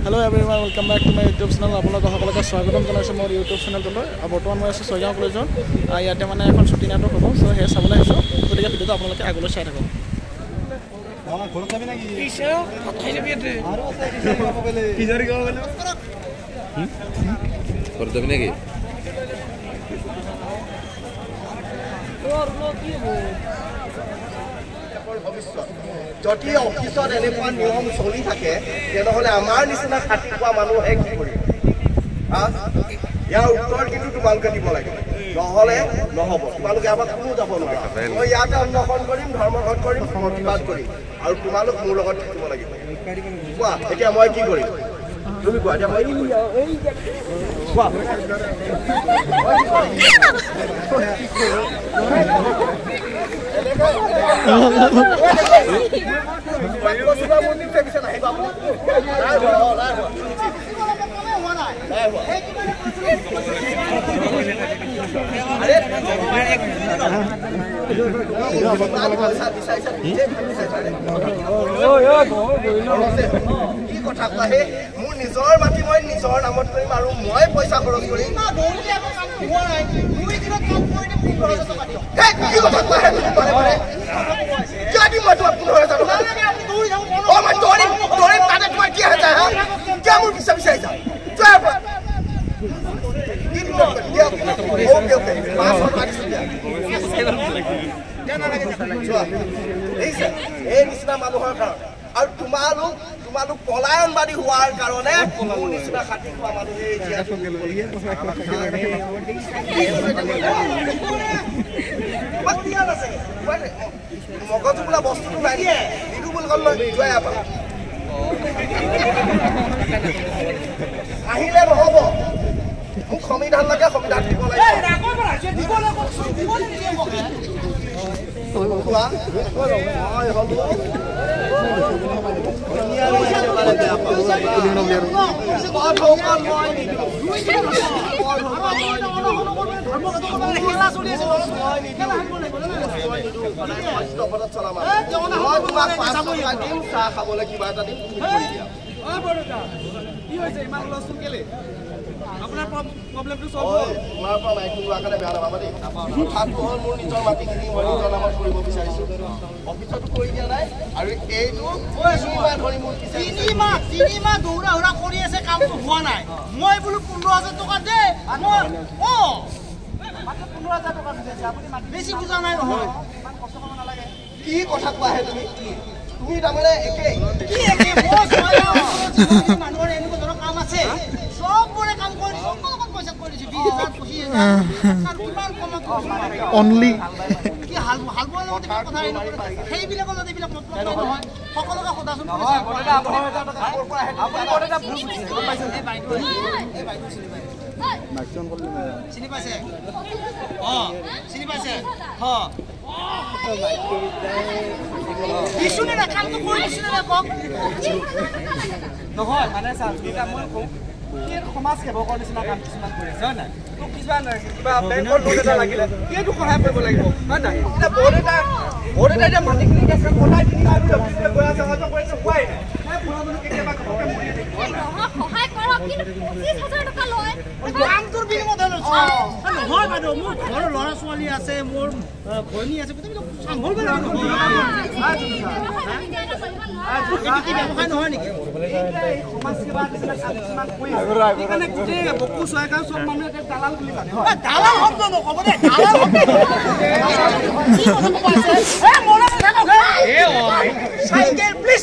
Hello everyone, welcome back to my YouTube channel. আপোনালোকক সকলোকে স্বাগতম জনাইছো মোৰ YouTube চেনেলটোলৈ। বৰ্তমান মই আছো ছয়গাঁও কলেজত। ইয়াতে মানে এখন ছুটি নাটক হ'ব, সো হে চাবলৈ আহিছো। গতিকে ভিডিওটো আপোনালোকে আগলৈ চাই থাকক। ঘৰত যাবি নেকি? পিছে খাই যাবি এতে। আৰু আছে কিজাৰি গাব বলে। ঘৰত যাবি নেকি? যদি অফিসত এনেকুৱা নিয়ম চলি থাকে তেনেহলে আমাৰ নিচিনা খাতি পোৱা মানুহে কি কৰিব? ইয়াৰ উত্তৰ কিন্তু তোমালোকে দিব লাগে, নহলে নহব। তোমালোকে আমাক কোনো যাব নোৱাৰে। মই ইয়াতে অন্বেষণ কৰিম, ধৰ্মঘট কৰিম, প্ৰতিবাদ কৰিম, আৰু তোমালোক মোৰ লগত থাকিব লাগিব। কোৱা এতিয়া মই কি কৰিম? তুমি কোৱা এতিয়া মই কি কৰিম? কোৱা কি কথা কোৱা? মোৰ নিজৰ মাটি মই নিজৰ নামত কৰিম আৰু মই পইচা খৰচ কৰিম। কি কথা কোৱা? যদি মই তোমাক 15,000 টকা মই দৌৰিম তাতে তোমাৰ কি হৈ যায়? কিয় মোৰ পিছা বিচাৰিছা? এই নিচিনা মানুহৰ কাৰণে আৰু তোমালোক পলায়নবাদী হোৱাৰ কাৰণে মোৰ নিচিনা খাতি খোৱা মানুহে মগজু বোলা বস্তুটো নাই নিদো বুলি ক'লে যোৱাই পাওঁ। আহিলে নহব, মোক সংবিধান লাগে, সংবিধান দিব লাগে। চাহ খাবলৈ কিবা এটা দিম, আপোনাৰ প্ৰব্লেমটো সলভ হ'ল। তোমাৰ পৰা মাইক লোৱাৰ কাৰণে বেয়া নাপাবা দেই। কথাটো হ'ল মোৰ নিজৰ মাটিখিনি মই নিজৰ নামত কৰিব বিচাৰিছোঁ। অফিচতো কৰি দিয়া নাই আৰু এইটো 3 ধৰি মোৰ 3 মাহ দৌৰা হুৰা কৰি আছে, কামটো হোৱা নাই। মই বোলো 15,000 টকা দে, মই 15,000 টকা দিছে। আপুনি বেছি বুজা নাই নহয়, ইমান কষ্ট কৰিব নালাগে। কি কথা কোৱা হে তুমি? তুমি তাৰমানে একেই মানুহৰ এনেকুৱা ধৰণৰ কাম আছে, চববোৰে কাম কৰি সকলো পইচা কৰি দিছে। 20,000 25,000 কিমান কমত অনলি কি হাল বোৱাৰ লগতে কথা সেইবিলাকৰ লগত এইবিলাক মতলব নহয়। সকলোকে সোধাচোন। চিনি পাইছে? চিনি পাইছে? দিছো নে না? কামটো কৰি দিছো নে না? কওক। নহয় মানে চাৰ দুটা মই কওঁ সমাজ সেৱকৰ নিচিনা কাম কিছুমান কৰি আছে, হয় নাই? তোক কিছুমান কিবা বেংকৰ লোন এটা লাগিলে সেইটো সহায় কৰিব লাগিব, হয় নাই? এতিয়া বৰ্ড এটা এতিয়া মাটিখিনি কটাই কিনি আৰু গৈ আছে, হয়তো কৰিছে হোৱাই নাই। কেতিয়াবা সহায় কৰক, কিন্তু 25,000 টকা লয়। কামটোৰ বিনিময়ত নহয় বাইদেউ, মোৰ ঘৰৰ ল'ৰা ছোৱালী আছে, মোৰ ভনী আছে, গোটেইবিলাক চম্ভালিব লাগিব। কি ব্যৱসায় নহয় নেকি? সমাজ সেৱা নিচিনা কাম কিছুমান কৰি আছে, সেইকাৰণে গোটেই বকু চৰাইকাৰ চব মানুহে দালাল বুলি জানে। দালাল শব্দ নক'ব দেই, দালাল শব্দ চাইকেল প্লিজ।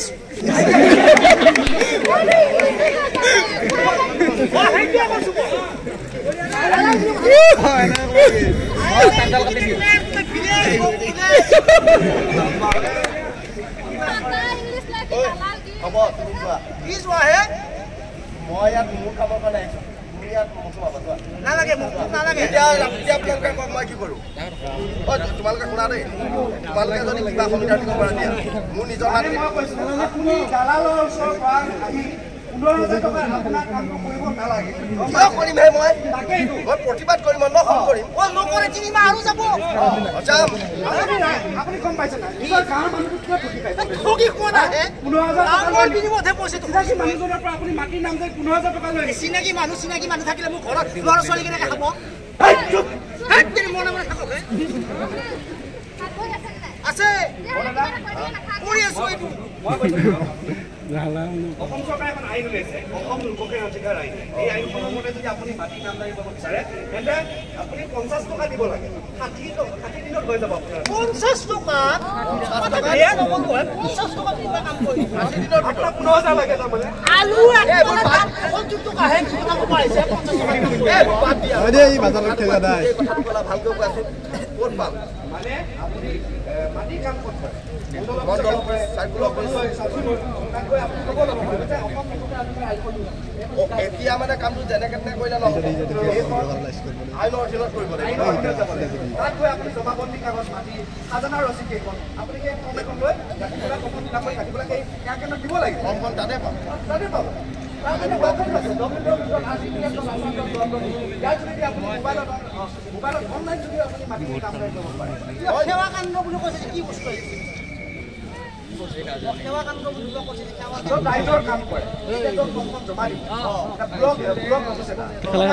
হ'ব তুমি যোৱা। কি যোৱা হে? মই ইয়াত মোৰ কামৰ কাৰণে আহিছোঁ, তুমি ইয়াত নালাগে, মোক নালাগে। এতিয়া আপোনালোকে কওক মই কি কৰোঁ? তোমালোকে শুনা দেই, তোমালোকে যদি কিবা সংবিধান দিব পৰা দিয়া মোৰ নিজৰ দালালৰ ওচৰৰ পৰা আহি 15,000 টকা আপোনাৰ কামটো কৰিব নালাগে কিয় কৰিমহে মই তাকেইতো মই প্ৰতিবাদ কৰিম অনশন কৰিম নকৰে 3 মাহ আৰু যাব যাম আপুনি গম পাইছে না নিজৰ গাঁৱৰ মানুহটো কিয় ঠগি পাইছে ঠগি কোন আহে 15,000 টকা মই বিনিময়হে পইচা চিনাকি মানুহজনৰ পৰা আপুনি মাটিৰ নাম যে 15,000 টকা লৈ চিনাকি মানুহ থাকিলে মোৰ ঘৰত ল'ৰা ছোৱালী কেনেকৈ খাব মনে মনে থাকক আছে কৰি আছো এইটো অসম চৰকাৰে এখন আইন উলিয়াইছে অসম লোকসেৱা অধিকাৰ আইন এই আইনখনৰ মতে যদি আপুনি মাটি নাম জানিব বিচাৰে তেন্তে আপুনি 50 টকা দিব লাগে 60 দিনত হৈ যাব আপোনাৰ 50 টকা বেয়া নকৰো 50 টকা দিবা কাম কৰি 60 দিনৰ ভিতৰত 15,000 লাগে তাৰমানে আলু 50 টকা হে কথা পাইছে 50 টকা বাদ দিয়া এই বাজাৰত খেলা নাই এই কথাটো ক'লা ভালকৈ কোৱাচোন ক'ত পাম মানে আপুনি মাটি কাম ক'ত কৰে মণ্ডল চাৰ্কুল অফিচ এতিয়া মানে কামটো যেনেকে তেনে কৰিলে নহ'ব আইনৰ অধীনত কৰিব লাগিব তাত গৈ আপুনি জমাবন্দী কাগজ মাটি খাজানা ৰচিদ কেইখন আপুনি সেই ফৰ্ম এখন লৈ ৰাখিবলৈ কপন ফিল আপ কৰি ৰাখিবলৈ সেই ইয়াৰ কেন্দ্ৰত দিব লাগিব ফৰ্মখন তাতে পাম তাতে পাব তাৰমানে ৱেবছাইট আছে ইয়াত যদি আপুনি মোবাইলত অনলাইন যদি আপুনি মাটিখিনি কাম কৰিব পাৰে সেৱা কাণ্ড বুলি কৈছে কি বস্তু আহিছে সেৱা কাণ্ড বুলি কৈছে সেৱা য'ত ৰাইজৰ কাম কৰে য'ত ফৰ্মখন জমা দিব ব্লক অফিচ এটা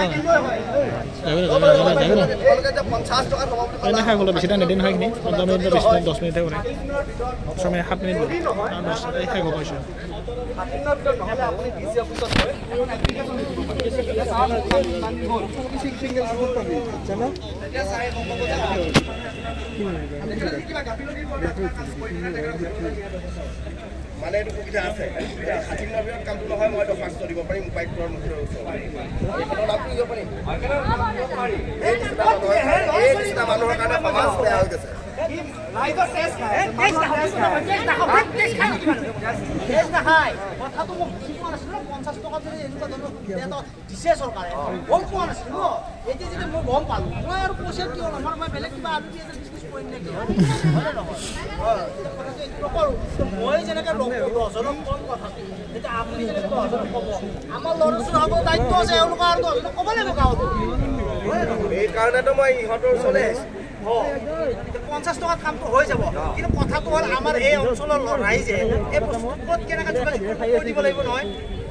তেওঁলোকে যে 50 টকা হ'ব বুলি ক'লে খাই গ'লে বেছি টাইম নিদিয়ে নহয় এইখিনি 15 মিনিট 10 মিনিটহে কৰে 6 মিনিট 7 মিনিট খাই গ'ল পাইছোঁ 7 দিনৰ ভিতৰত নহ'লে আপুনি ডিচি অফিচত গৈ এপ্লিকেশ্যন লিখিব পাৰিব এতিয়া চাওক কিমান দিন হ'ল চিংগল আউট পাবি জানো এতিয়া চাই হ'ব কিবা গাফিলতিৰ পৰা কাম কৰি মানে এইটো সুবিধা আছে 60 দিনৰ ভিতৰত কামটো নহয় মই দৰখাস্ত দিব পাৰিম উপায়ুক্তৰ মুখৰ ওচৰত এইখনৰ নামটো দিব পাৰিম এই নিচিনা মানুহৰ কাৰণে সমাজ বেয়া হৈ গৈছে ৰাইজৰ টেষ্ট খায় কথাটো মোক বুজি পোৱা নাছিলো 50 টকা যদি এনেকুৱা ধৰণৰ সুবিধা দিছে চৰকাৰে গম পোৱা নাছিলো এতিয়া যদি মই গম পালো মই আৰু পইচা কিয় নহয় মই বেলেগ কিবা আলু দিয়ে বিজনেছ কৰিম নেকি হয়নে নহয় নকৰোঁ মই যেনেকৈ দহজনক কম কথাটো এতিয়া আপুনি যেনেকৈ দহজনক ক'ব আমাৰ ল'ৰা ছোৱালীসকলৰ দায়িত্ব আছে এওঁলোকৰ আৰু দহজনক ক'ব লাগিব গাঁৱতো এই কাৰণেতো মই ইহঁতৰ ওচৰলৈ আহিছোঁ 50 টকাত কামটো হৈ যাব কিন্তু কথাটো হ'ল আমাৰ এই অঞ্চলৰ ৰাইজে এই বস্তু ক'ত কেনেকৈ যোগাযোগ কৰি দিব লাগিব নহয়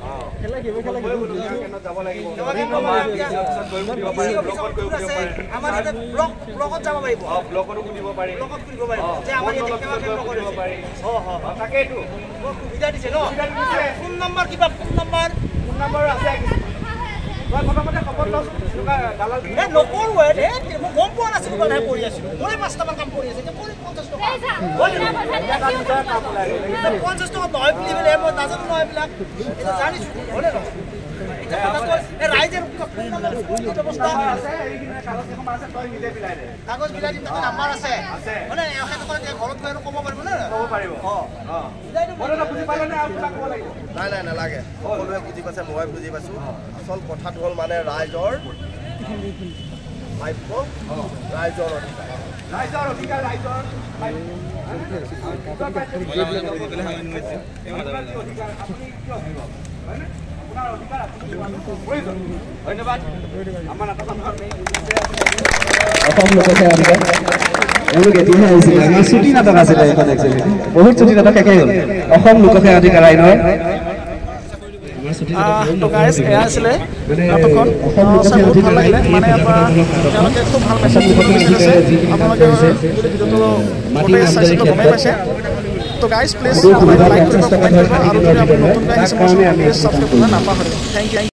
যাব লাগিব আমাৰ ইয়াতে ব্লকত যাব পাৰিব ব্লকতো সুধিব পাৰি ব্লকত সুধিব পাৰিব যে আমাৰ ইয়াতে সেৱা কেন্দ্ৰ কৰিব পাৰি তাকেইতো সুবিধা দিছে ন ফোন নম্বৰ কিবা ফোন নম্বৰ আছে মই প্ৰথমতে খবৰ লৈছোঁ দালাল নকৰোঁ মই গম পোৱা নাছিলোঁ কাৰণেহে কৰি আছিলোঁ মই 5টামান কাম কৰি আছোঁ এতিয়া 50 টকা 50 টকা নহয় বুলি পেলাই মই নাজানো নহয় এইবিলাক এতিয়া জানিছোঁ হয়নে নহয় ৰাইজৰ ব্যৱস্থা কাগজ বিলাই দিম নাম্বাৰ আছে মানে ঘৰত গৈ ক'ব পাৰিব নে ক'ব পাৰিব বুজি পালে আৰু কিবা ক'ব লাগিব নাই নাই নালাগে সকলোৱে বুজি পাইছে মই বুজি পাইছোঁ আচল কথাটো হ'ল মানে ৰাইজৰ ভাগ্য ৰাইজৰ অধিকাৰ ৰাইজৰ ধন্যবাদ আমাৰ অসম লোকসেৱা অধিকাৰ এওঁলোক এতিয়াহে আহিছিলে আমাৰ ছুটি নাটক আছিলে এইখন একচুৱেলি বহুত ছুটি নাটক শেষেই হ'ল অসম লোকসেৱা অধিকাৰ আইনৰ তো গাইজ এয়া আছিলে নাটকখন চাই বহুত ভাল লাগিলে মানে তেওঁলোকে খুব ভাল মেছেজ দিছে আপোনালোকে ভিডিঅ'টো গোটেই চাইছিলোঁ গমেই পাইছে তো গাইজ প্লিজ লাইক কৰিব কমেণ্ট কৰিব আৰু যদি আপুনি নতুনকৈ আহিছে মোৰ ছাবস্ক্ৰাইব কৰিব নাপাহৰিব থেংক ইউ